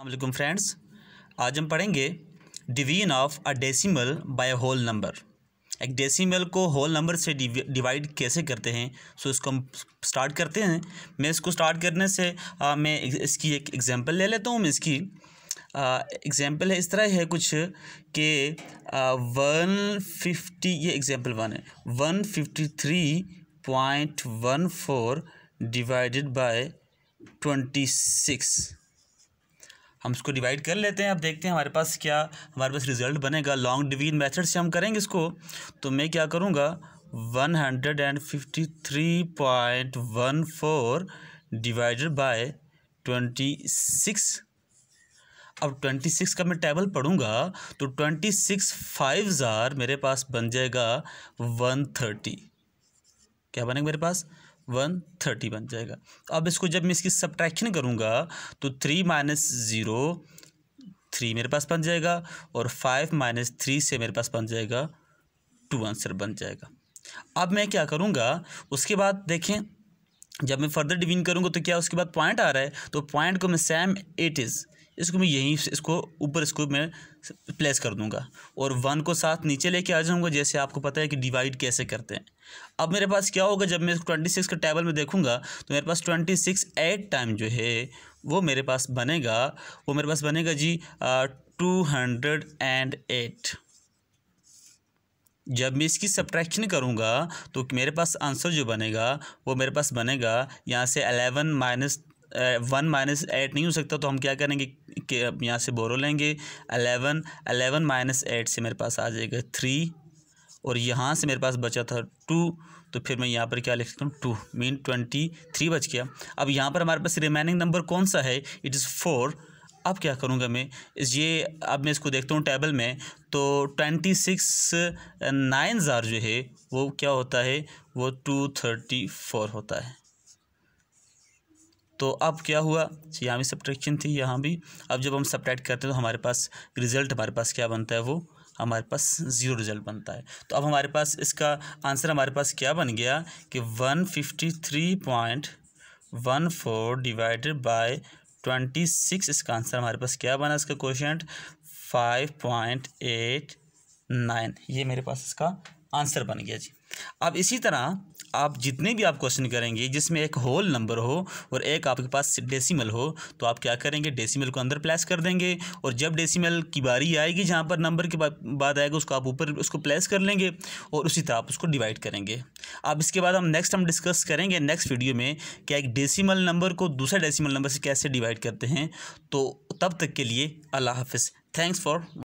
अस्सलाम फ्रेंड्स, आज हम पढ़ेंगे division of a decimal by whole number. एक डेसिमल को होल नंबर से डिवाइड कैसे करते हैं, सो इसको हम स्टार्ट करते हैं। मैं इसको स्टार्ट करने से मैं इसकी एक एग्जांपल ले लेता हूँ। मैं इसकी एग्जांपल है इस तरह है कुछ कि 150, ये एग्जांपल 1 है, 153.14 डिवाइडेड बाय 26। हम इसको डिवाइड कर लेते हैं। अब देखते हैं हमारे पास रिजल्ट बनेगा। लॉन्ग डिवीजन मेथड से हम करेंगे इसको। तो मैं क्या करूँगा, 153.14 डिवाइडेड बाय 26। अब 26 का मैं टेबल पढ़ूँगा तो 26 5 मेरे पास बन जाएगा 130। क्या बनेगा मेरे पास? 130 बन जाएगा। अब इसको जब मैं इसकी सब्ट्रैक्शन करूँगा तो 3 - 0 3 मेरे पास बन जाएगा, और 5 - 3 से मेरे पास बन जाएगा 2 आंसर बन जाएगा। अब मैं क्या करूँगा, उसके बाद देखें जब मैं फर्दर डिवीजन करूँगा तो क्या उसके बाद पॉइंट आ रहा है, तो पॉइंट को मैं सेम इट इज़ इसको मैं यहीं इसको ऊपर इसको मैं प्लेस कर दूंगा, और 1 को साथ नीचे लेके आ जाऊंगा, जैसे आपको पता है कि डिवाइड कैसे करते हैं। अब मेरे पास क्या होगा, जब मैं 26 के टेबल में देखूंगा तो मेरे पास 26 8 टाइम जो है वो मेरे पास बनेगा जी 208। जब मैं इसकी सब्ट्रैक्शन करूंगा तो मेरे पास आंसर जो बनेगा वो मेरे पास बनेगा यहाँ से 11 - 1 - 8 नहीं हो सकता, तो हम क्या करेंगे कि यहाँ से बोरो लेंगे। 11 - 8 से मेरे पास आ जाएगा 3, और यहाँ से मेरे पास बचा था 2, तो फिर मैं यहाँ पर क्या लिख सकता हूँ 2 मीन 23 बच गया। अब यहाँ पर हमारे पास रिमेनिंग नंबर कौन सा है, इट इज़ 4। अब क्या करूँगा मैं अब मैं इसको देखता हूँ टेबल में, तो 26 9 जो है वो क्या होता है, वो 234 होता है। तो अब क्या हुआ, यहाँ भी सब्ट्रैक्शन थी, यहाँ भी। अब जब हम सब्ट्रैक्ट करते हैं तो हमारे पास रिज़ल्ट क्या बनता है, वो हमारे पास 0 रिज़ल्ट बनता है। तो अब हमारे पास इसका आंसर हमारे पास क्या बन गया कि 153.14 डिवाइडेड बाय 26। इसका आंसर हमारे पास क्या बना, इसका कोशेंट 5.89। ये मेरे पास इसका आंसर बन गया जी। अब इसी तरह आप जितने भी आप क्वेश्चन करेंगे जिसमें एक होल नंबर हो और एक आपके पास डेसिमल हो, तो आप क्या करेंगे, डेसिमल को अंदर प्लेस कर देंगे, और जब डेसिमल की बारी आएगी जहाँ पर नंबर के बाद आएगा उसको आप ऊपर उसको प्लेस कर लेंगे, और उसी तरह आप उसको डिवाइड करेंगे। अब इसके बाद हम डिस्कस करेंगे नेक्स्ट वीडियो में कि एक डेसिमल नंबर को दूसरे डेसिमल नंबर से कैसे डिवाइड करते हैं। तो तब तक के लिए अल्लाह हाफिज़। Thanks for